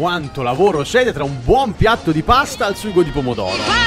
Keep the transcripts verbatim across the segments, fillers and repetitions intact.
quanto lavoro c'è dietro un buon piatto di pasta al sugo di pomodoro.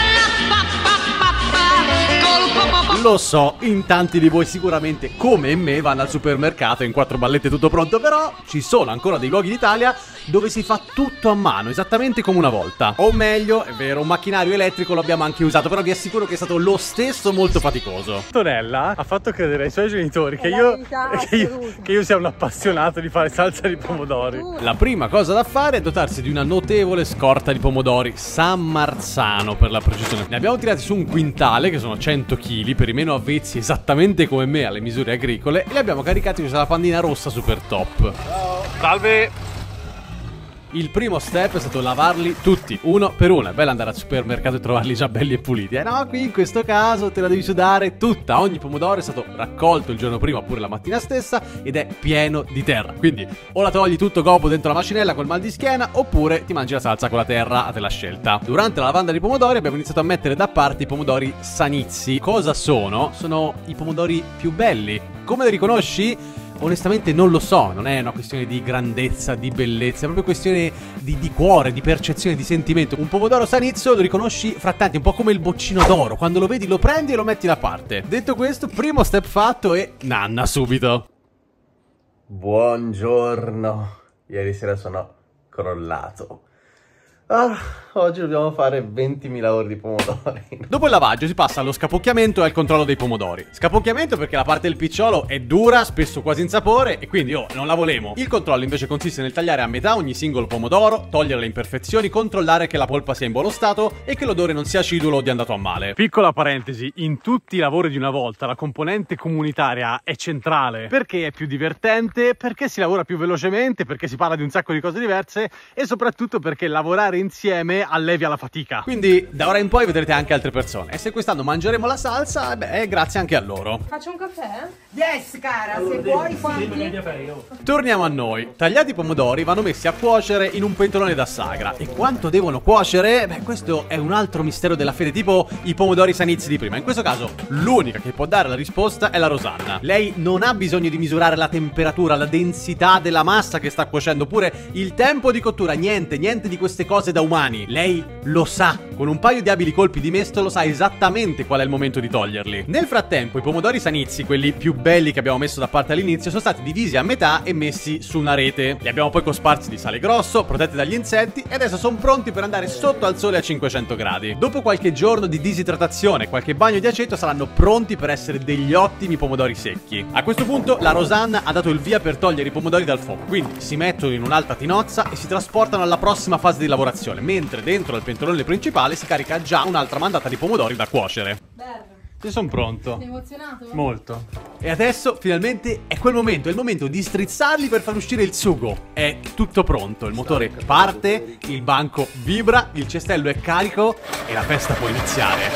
Lo so, in tanti di voi sicuramente, come me, vanno al supermercato in quattro ballette tutto pronto, però ci sono ancora dei luoghi d'Italia dove si fa tutto a mano, esattamente come una volta. O meglio, è vero, un macchinario elettrico l'abbiamo anche usato, però vi assicuro che è stato lo stesso molto faticoso. Tonella ha fatto credere ai suoi genitori che io, che, io, che io sia un appassionato di fare salsa di pomodori. La prima cosa da fare è dotarsi di una notevole scorta di pomodori San Marzano, per la precisione. Ne abbiamo tirati su un quintale, che sono cento chili, per i meno avvezzi esattamente come me alle misure agricole, e li abbiamo caricati con la pandina rossa super top. Ciao. Salve! Il primo step è stato lavarli tutti, uno per uno. È bello andare al supermercato e trovarli già belli e puliti. Eh no, qui in questo caso te la devi sudare tutta. Ogni pomodoro è stato raccolto il giorno prima oppure la mattina stessa ed è pieno di terra. Quindi o la togli tutto gobo dentro la macinella col mal di schiena, oppure ti mangi la salsa con la terra a te la scelta. Durante la lavanda dei pomodori abbiamo iniziato a mettere da parte i pomodori Sanizzi. Cosa sono? Sono i pomodori più belli. Come li riconosci? Onestamente non lo so, non è una questione di grandezza, di bellezza, è proprio questione di, di cuore, di percezione, di sentimento. Un pomodoro Sanizio lo riconosci fra tanti, un po' come il boccino d'oro. Quando lo vedi lo prendi e lo metti da parte. Detto questo, primo step fatto e nanna subito. Buongiorno, ieri sera sono crollato. Ah, oggi dobbiamo fare ventimila ore di pomodori. Dopo il lavaggio si passa allo scapocchiamento e al controllo dei pomodori. Scapocchiamento perché la parte del picciolo è dura, spesso quasi insapore, e quindi oh, non la volemo. Il controllo invece consiste nel tagliare a metà ogni singolo pomodoro, togliere le imperfezioni, controllare che la polpa sia in buono stato e che l'odore non sia acidulo o di andato a male. Piccola parentesi, in tutti i lavori di una volta la componente comunitaria è centrale, perché è più divertente, perché si lavora più velocemente, perché si parla di un sacco di cose diverse e soprattutto perché lavorare insieme allevia la fatica. Quindi da ora in poi vedrete anche altre persone, e se quest'anno mangeremo la salsa, beh, grazie anche a loro. Faccio un caffè? Yes, cara, se vuoi quanti? Torniamo a noi. Tagliati i pomodori vanno messi a cuocere in un pentolone da sagra. E quanto devono cuocere? Beh, questo è un altro mistero della fede, tipo i pomodori Sanizzi di prima. In questo caso l'unica che può dare la risposta è la Rosanna. Lei non ha bisogno di misurare la temperatura, la densità della massa che sta cuocendo, oppure il tempo di cottura, niente, niente di queste cose da umani. Lei lo sa, con un paio di abili colpi di mestolo sa esattamente qual è il momento di toglierli. Nel frattempo i pomodori Sanizzi, quelli più belli che abbiamo messo da parte all'inizio, sono stati divisi a metà e messi su una rete. Li abbiamo poi cosparsi di sale grosso, protetti dagli insetti, e adesso sono pronti per andare sotto al sole a cinquecento gradi. Dopo qualche giorno di disidratazione e qualche bagno di aceto saranno pronti per essere degli ottimi pomodori secchi. A questo punto la Rosanna ha dato il via per togliere i pomodori dal fuoco, quindi si mettono in un'alta tinozza e si trasportano alla prossima fase di lavorazione, mentre dentro al pentolone principale si carica già un'altra mandata di pomodori da cuocere. Bello. Io sono pronto. Sei emozionato? Molto. E adesso finalmente è quel momento, è il momento di strizzarli per far uscire il sugo. È tutto pronto, il motore parte, il banco vibra, il cestello è carico e la festa può iniziare.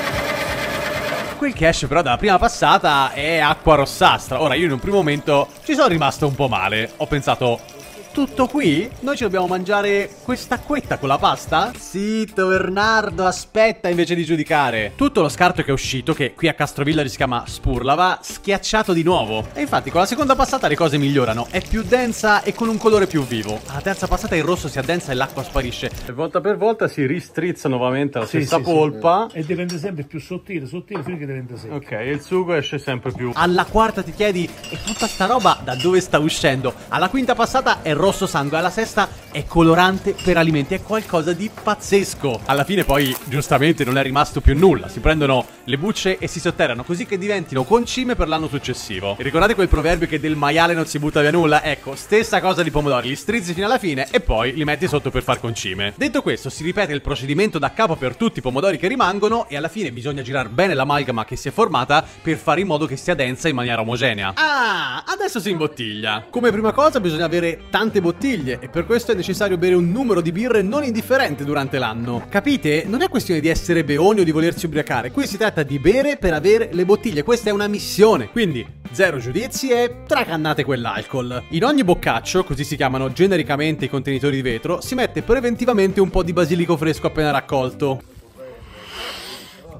Quel che esce però dalla prima passata è acqua rossastra. Ora io in un primo momento ci sono rimasto un po' male. Ho pensato, tutto qui? Noi ci dobbiamo mangiare quest'acquetta con la pasta? Zitto Bernardo, aspetta invece di giudicare. Tutto lo scarto che è uscito, che qui a Castrovillari si chiama spurla, va schiacciato di nuovo. E infatti con la seconda passata le cose migliorano. È più densa e con un colore più vivo. Alla terza passata il rosso si addensa e l'acqua sparisce. E volta per volta si ristrizza nuovamente la sì, stessa sì, polpa. Sì. E diventa sempre più sottile, sottile fino che diventa secco. Ok, e il sugo esce sempre più. Alla quarta ti chiedi, e tutta sta roba da dove sta uscendo? Alla quinta passata è rosso sangue, alla sesta è colorante per alimenti, è qualcosa di pazzesco. Alla fine poi giustamente non è rimasto più nulla, si prendono le bucce e si sotterrano così che diventino concime per l'anno successivo. E ricordate quel proverbio che del maiale non si butta via nulla? Ecco, stessa cosa di pomodori, li strizzi fino alla fine e poi li metti sotto per far concime. Detto questo, si ripete il procedimento da capo per tutti i pomodori che rimangono e alla fine bisogna girare bene l'amalgama che si è formata per fare in modo che sia densa in maniera omogenea. Ah, adesso si imbottiglia. Come prima cosa bisogna avere tante bottiglie e per questo è necessario bere un numero di birre non indifferente durante l'anno. Capite? Non è questione di essere beoni o di volersi ubriacare, qui si tratta di bere per avere le bottiglie, questa è una missione, quindi zero giudizi e tracannate quell'alcol. In ogni boccaccio, così si chiamano genericamente i contenitori di vetro, si mette preventivamente un po' di basilico fresco appena raccolto.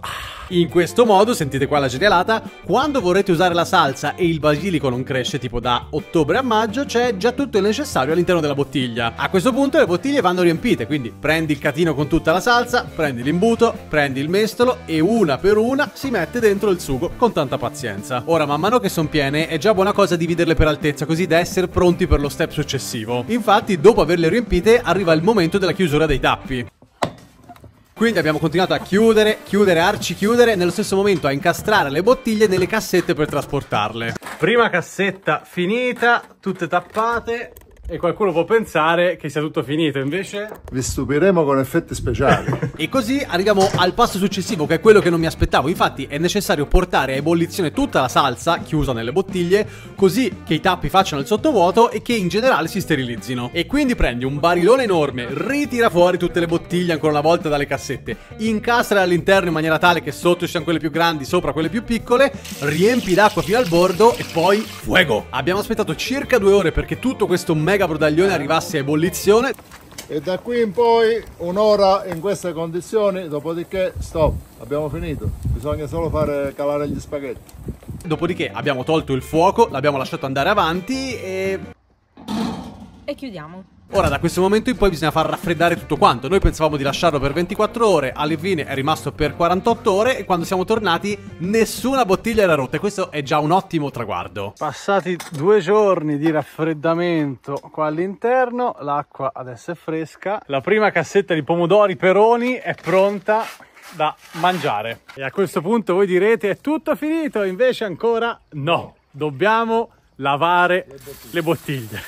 In questo modo, sentite qua la genialata, quando vorrete usare la salsa e il basilico non cresce tipo da ottobre a maggio, c'è già tutto il necessario all'interno della bottiglia. A questo punto le bottiglie vanno riempite, quindi prendi il catino con tutta la salsa, prendi l'imbuto, prendi il mestolo e una per una si mette dentro il sugo con tanta pazienza. Ora, man mano che sono piene, è già buona cosa dividerle per altezza, così da essere pronti per lo step successivo. Infatti, dopo averle riempite, arriva il momento della chiusura dei tappi. Quindi abbiamo continuato a chiudere, chiudere, arcichiudere, nello stesso momento a incastrare le bottiglie nelle cassette per trasportarle. Prima cassetta finita, tutte tappate, e qualcuno può pensare che sia tutto finito, invece... Vi stupiremo con effetti speciali. E così arriviamo al passo successivo, che è quello che non mi aspettavo. Infatti è necessario portare a ebollizione tutta la salsa, chiusa nelle bottiglie, così che i tappi facciano il sottovuoto e che in generale si sterilizzino. E quindi prendi un barilone enorme, ritira fuori tutte le bottiglie ancora una volta dalle cassette, incastra all'interno in maniera tale che sotto ci siano quelle più grandi, sopra quelle più piccole, riempi d'acqua fino al bordo e poi fuego! Abbiamo aspettato circa due ore perché tutto questo mega brodaglione arrivasse a ebollizione. E da qui in poi un'ora in queste condizioni, dopodiché stop, abbiamo finito. Bisogna solo fare calare gli spaghetti. Dopodiché abbiamo tolto il fuoco, l'abbiamo lasciato andare avanti e... E chiudiamo. Ora da questo momento in poi bisogna far raffreddare tutto quanto. Noi pensavamo di lasciarlo per ventiquattro ore, alla fine è rimasto per quarantotto ore e quando siamo tornati nessuna bottiglia era rotta e questo è già un ottimo traguardo. Passati due giorni di raffreddamento qua all'interno, l'acqua adesso è fresca, la prima cassetta di pomodori peroni è pronta da mangiare. E a questo punto voi direte è tutto finito, invece ancora no, dobbiamo lavare le bottiglie.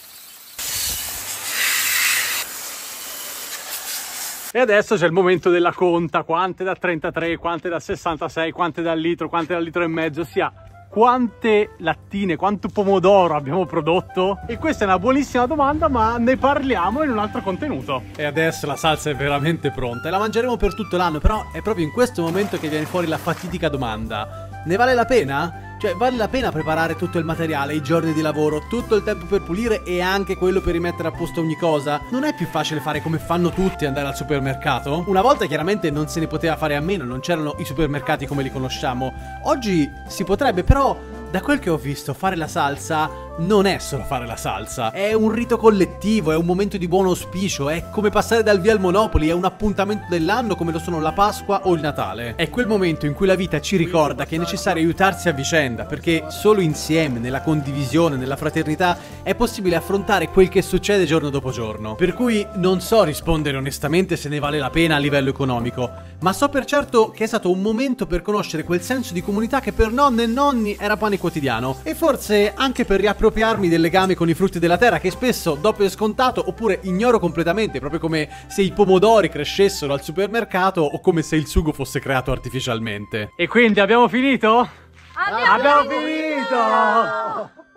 E adesso c'è il momento della conta, quante da trentatré, quante da sessantasei, quante dal litro, quante dal litro e mezzo, ossia quante lattine, quanto pomodoro abbiamo prodotto? E questa è una buonissima domanda, ma ne parliamo in un altro contenuto. E adesso la salsa è veramente pronta e la mangeremo per tutto l'anno, però è proprio in questo momento che viene fuori la fatidica domanda. Ne vale la pena? Cioè, vale la pena preparare tutto il materiale, i giorni di lavoro, tutto il tempo per pulire e anche quello per rimettere a posto ogni cosa? Non è più facile fare come fanno tutti, andare al supermercato? Una volta chiaramente non se ne poteva fare a meno, non c'erano i supermercati come li conosciamo. Oggi si potrebbe, però da quel che ho visto fare la salsa non è solo fare la salsa, è un rito collettivo, è un momento di buon auspicio, è come passare dal via al Monopoli, è un appuntamento dell'anno come lo sono la Pasqua o il Natale. È quel momento in cui la vita ci ricorda che è necessario aiutarsi a vicenda, perché solo insieme, nella condivisione, nella fraternità, è possibile affrontare quel che succede giorno dopo giorno. Per cui non so rispondere onestamente se ne vale la pena a livello economico, ma so per certo che è stato un momento per conoscere quel senso di comunità che per nonne e nonni era pane quotidiano, e forse anche per riappropriarmi del legame con i frutti della terra che spesso do per scontato oppure ignoro completamente, proprio come se i pomodori crescessero al supermercato o come se il sugo fosse creato artificialmente. E quindi abbiamo finito? Abbiamo, abbiamo finito! finito!